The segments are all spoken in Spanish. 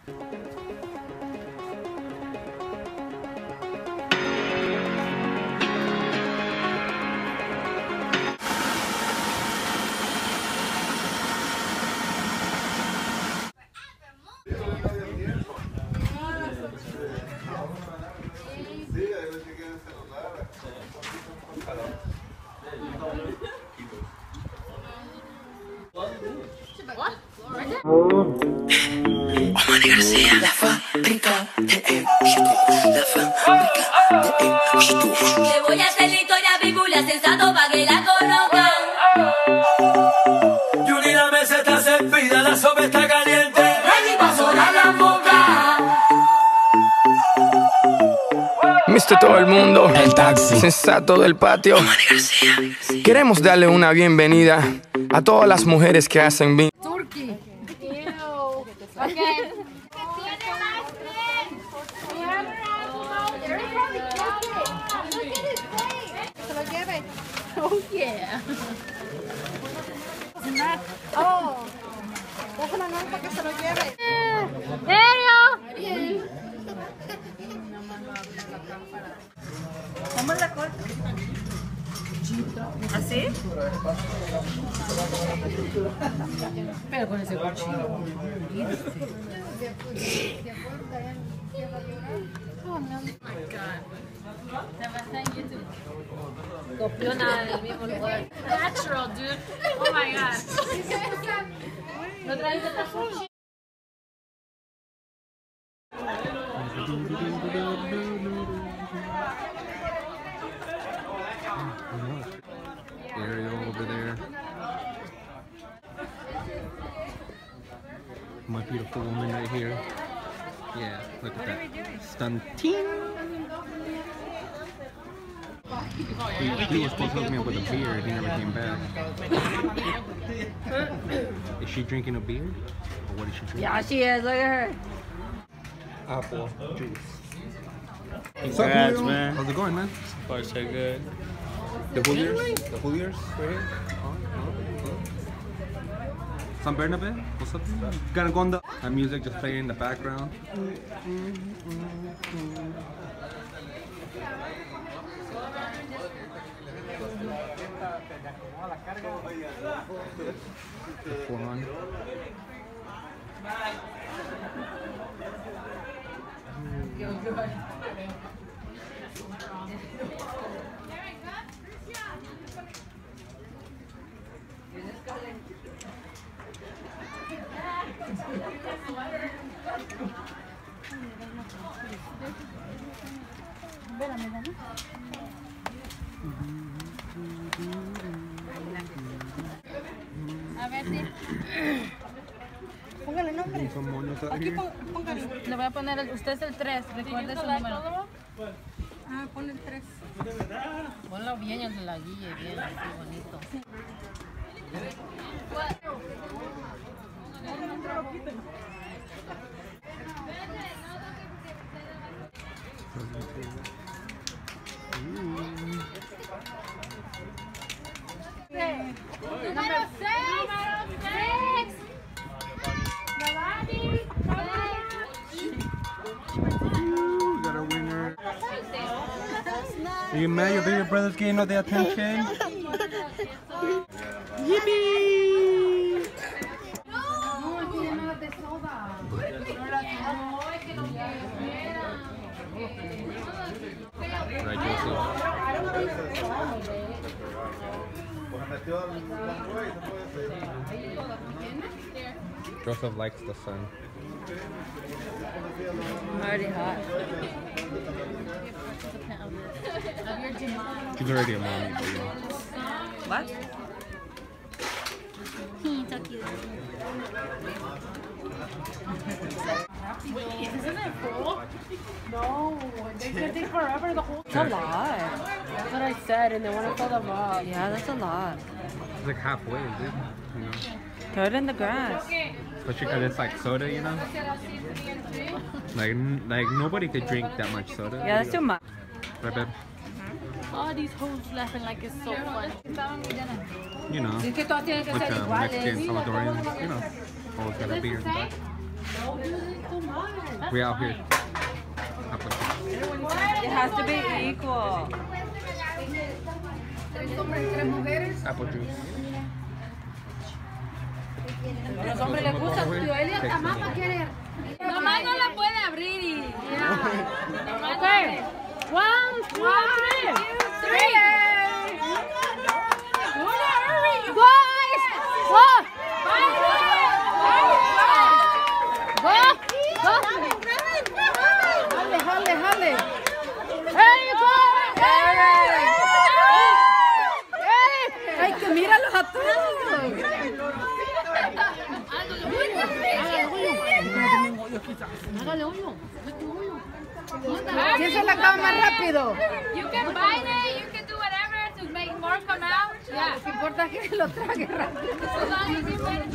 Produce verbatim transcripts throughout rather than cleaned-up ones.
Omani García, la fábrica de éxito, la fábrica de éxito. Le voy a hacer la historia bíblia sensato para que la conozcan. Yuri, la mesa está servida, la sopa está caliente. Ready pa' sonar la boca. Mister Todo el Mundo, El taxi. sensato del patio. Omani García. Queremos darle una bienvenida a todas las mujeres que hacen bien. Turkey. Okay. Oh yeah. Oh. Déjalo no para que se lo lleve. Ariel. ¿Cómo la corta? ¿Así? Pero con ese cuchillo. Oh my God. Copiona del mismo lugar. Natural, dude. Oh my God. ¿No traes otra sushi? Ariel over there. My beautiful woman right here. Yeah, look at that. Stunting. He, he was supposed to hook me up with a beer. He never came back. Is she drinking a beer? Or what is she drinking? Yeah, she is. Look at her. Apple juice. Congrats, man. How's it going, man? Far so good. The Hooliers? The Hooliers right here? Oh, oh, oh. San Bernabé? What's up? Gonna go on the that music just playing in the background. The Juan. A ver si. Póngale nombre. Some moños out Aquí here. pon- póngale. Le voy a poner, el, usted es el tres, recuerde su número. Ah, pon el tres. Ponlo bien, el de la guille, bien, así bonito. Número seis. Six. Ooh, got a winner. Are you mad your baby brother's getting all the attention? Yippee! Right, Joseph. Joseph likes the sun. I'm already hot. She's already a mommy, but you know. What? Isn't it full? No, they can take forever. The whole. That's a lot. That's what I said, and they want to fill them up. Yeah, that's a lot. It's like halfway, is it? You know? Throw it in the grass. Especially because it's like soda, you know? Like, n- like nobody could drink that much soda. Yeah, that's too much. Right, babe? All these hoes laughing like it's so fun. You know, Es que todas tienen que like ser uh, iguales. Mexican, Salvadorian, you know, always got a beer in the back. We out here. It has to be equal. Apple juice. A los hombres les gusta. Tío Eli hasta mamá quiere. Nomás no la puede abrir y... Okay. One, two, three. Three. Guys. Go. Go. Go. Jale, jale, jale. There you go. Ay, que míralos a todos. Hágale hoyo. ¿Quién se la acaba más rápido? You can bite it, you can do whatever to make more come out. Yeah. Lo que importa es que lo trague rápido. As long as you win.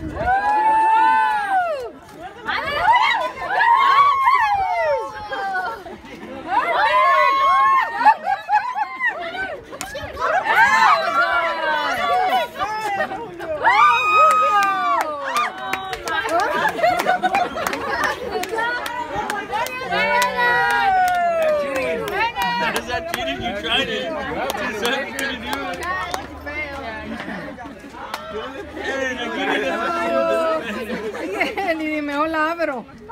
Cheating, you tried it. It's so good to do it. Ni mejor la abro.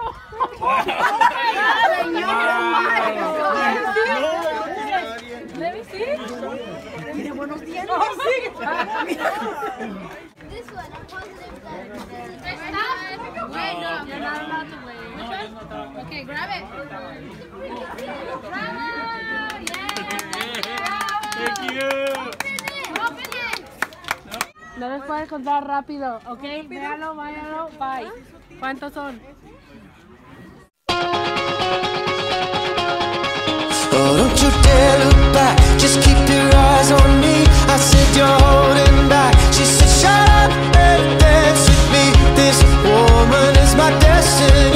Let me see. Mira, buenos días. This one, I'm positive that. Wait, no, you're not allowed to wait. Which one? Okay, grab it. Bravo! Thank you. Open it! No les puedes contar rápido, ¿ok? Véalo, váyalo, bye. ¿Cuántos son? Oh, don't you dare look back, just keep your eyes on me. I said you're holding back. She said shut up and dance with me. This woman is my destiny.